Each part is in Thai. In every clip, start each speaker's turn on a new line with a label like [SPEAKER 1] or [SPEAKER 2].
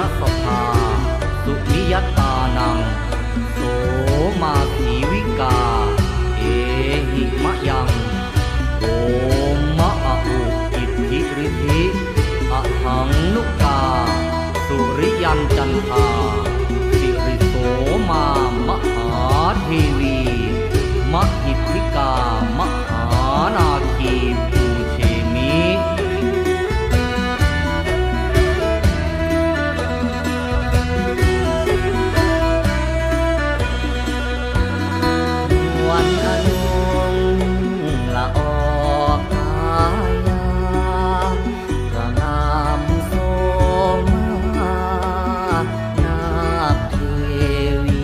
[SPEAKER 1] สภาสุนิยตานังโสมาสีวิกาเอหิมะยังโอมะอะอุอิทธิฤทธิอะหังนุกาสุริยันจันทาสิริโสมามหาเทวีมหิทธิกามหานาคีภูเชมิวันอนงละออกกายาพระนามโสมานาคเทวี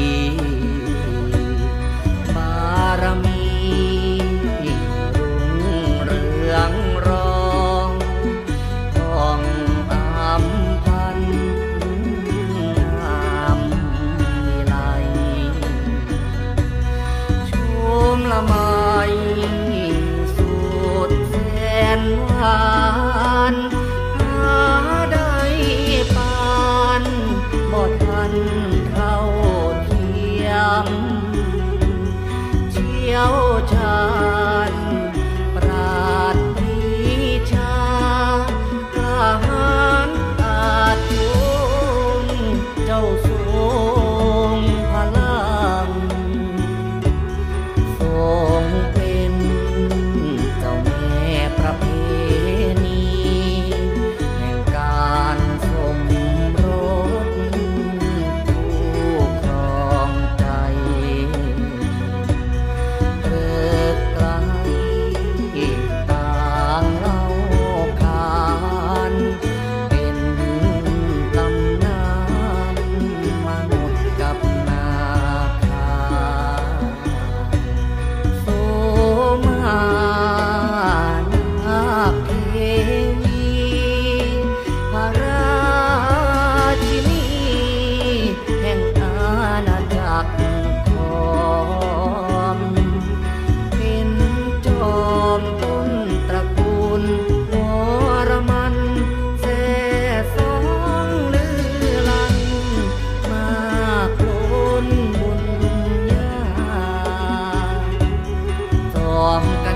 [SPEAKER 1] บารมีรุ่งเรืองรองทองอำพันงามวิไลชมละไมสุดแสนหวานหาได้ปานบ่ทันเท่าเทียมเชี่ยวชาญปราดปรีชากล้าหาญอาจทุนเจ้าทรงพลังทรงเป็นเจ้าแม่ประเพณีแห่งการสมรสผู้ครองใจเกริกไกรต่างเล่าขานเป็นตำนานมนุษย์กับนาคาโสมานาคเทวีพระราชินีแห่งอาณาจักรทองเป็นจอมต้นตระกูลวรมันแซ่สองลือลันมาโคลนบุญญาจอมกัน